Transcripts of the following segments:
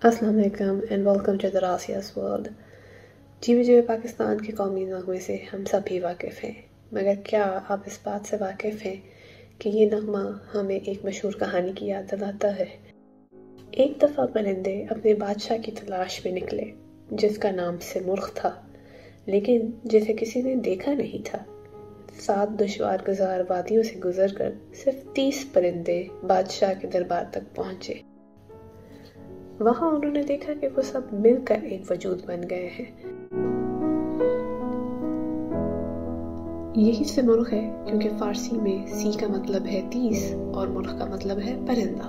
अस्सलाम वालेकुम and welcome to the रासियास वर्ल्ड। जीवे जीवे पाकिस्तान के कौमी नगमे से हम सब भी वाकिफ़ हैं, मगर क्या आप इस बात से वाकिफ़ हैं कि ये नगमा हमें एक मशहूर कहानी की याद दिलाता है। एक दफ़ा परिंदे अपने बादशाह की तलाश में निकले, जिसका नाम सिमुर्ग़ था, लेकिन जिसे किसी ने देखा नहीं था। 7 दुश्वार गुज़ार वादियों से गुजरकर सिर्फ 30 परिंदे बादशाह के दरबार तक पहुंचे। वहां उन्होंने देखा कि वो सब मिलकर एक वजूद बन गए हैं। यही सिमुर्ग़ है, क्योंकि फारसी में सी का मतलब है 30 और मुर्ग़ का मतलब है परिंदा।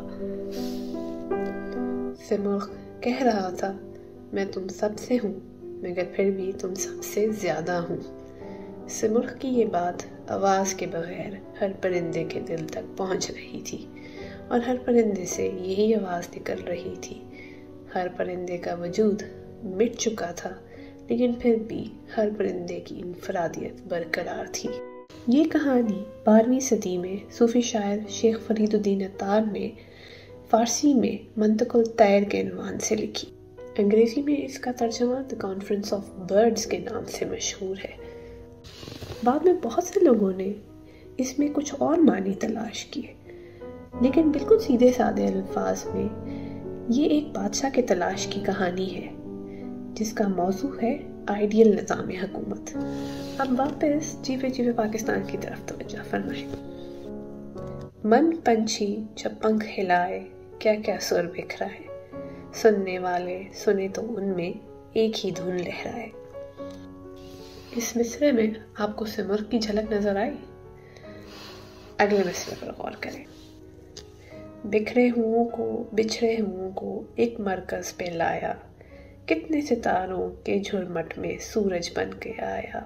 सिमुर्ग़ कह रहा था, मैं तुम सब से हूँ, मगर फिर भी तुम सबसे ज्यादा हूँ। सिमुर्ग़ की ये बात आवाज के बगैर हर परिंदे के दिल तक पहुंच रही थी, और हर परिंदे से यही आवाज निकल रही थी। हर परिंदे का वजूद मिट चुका था, लेकिन फिर भी हर परिंदे की इनफरादियत बरकरार थी। ये कहानी 12वीं सदी में सूफी शायर शेख फरीदुद्दीन अत्तार ने फारसी में मंतकुल तैर के अनवान से लिखी। अंग्रेजी में इसका तर्जुमा द कॉन्फ्रेंस ऑफ बर्ड्स के नाम से मशहूर है। बाद में बहुत से लोगों ने इसमें कुछ और मानी तलाश किए, लेकिन बिल्कुल सीधे साधे अल्फाज में ये एक बादशाह के तलाश की कहानी है, जिसका मौजू है आइडियल निज़ाम हुकूमत। अब वापस जीवे जीवे पाकिस्तान की तरफ तवज्जो फरमाएं। मन पंछी जब पंख हिलाए, क्या क्या सुर बिखराए, सुनने वाले सुने तो उनमें एक ही धुन लहराए। इस मिसरे में आपको सिमुर्ग़ की झलक नजर आई? अगले मिसरे पर गौर करें। बिखरे हुओं को बिछड़े हुओं को एक मरकज पे लाया, कितने सितारों के झुरमट में सूरज बन के आया।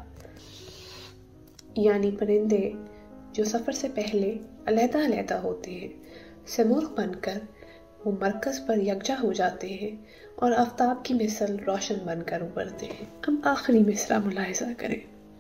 यानी परिंदे जो सफर से पहले अलहदा अलहदा होते हैं, सिमुर्ग़ बनकर वो मरकज पर यकजा हो जाते हैं और आफताब की मिसल रोशन बनकर उभरते हैं। अब आखिरी मिसरा मुलाहिजा करें।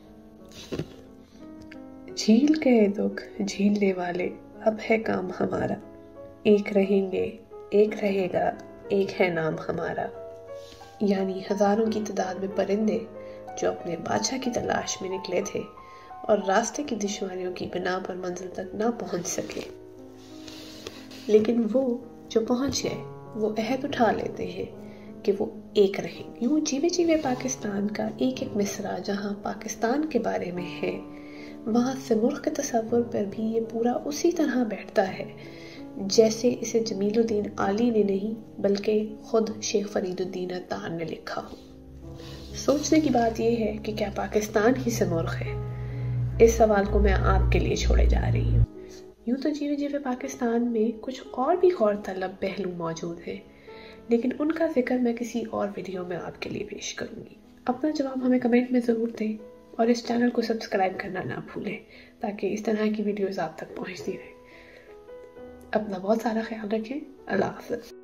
झील के दुख झीलने वाले, अब है काम हमारा, एक रहेंगे एक रहेगा, एक है नाम हमारा। यानी हजारों की तादाद में परिंदे जो अपने बादशाह की तलाश में निकले थे और रास्ते की दुश्वारियों की बिना पर मंजिल तक ना पहुंच सके, लेकिन वो जो पहुंच गए वो अहद उठा लेते हैं कि वो एक रहेंगे। यूं जीवे जीवे पाकिस्तान का एक एक मिसरा जहां पाकिस्तान के बारे में है, वहां सिमुर्ग़ के तसव्वुर पर भी ये पूरा उसी तरह बैठता है जैसे इसे जमीलुद्दीन आली ने नहीं, बल्कि खुद शेख फरीदुद्दीन अत्तार ने लिखा हो। सोचने की बात यह है कि क्या पाकिस्तान ही सिमुर्ग़ है? इस सवाल को मैं आपके लिए छोड़े जा रही हूँ। यूं तो जीवे जीवे पाकिस्तान में कुछ और भी गौर तलब पहलू मौजूद हैं, लेकिन उनका जिक्र मैं किसी और वीडियो में आपके लिए पेश करूंगी। अपना जवाब हमें कमेंट में ज़रूर दें और इस चैनल को सब्सक्राइब करना ना भूलें, ताकि इस तरह की वीडियोज़ आप तक पहुँचती रहें। अपना बहुत सारा ख्याल रखें। अल्लाह हाफ़िज़।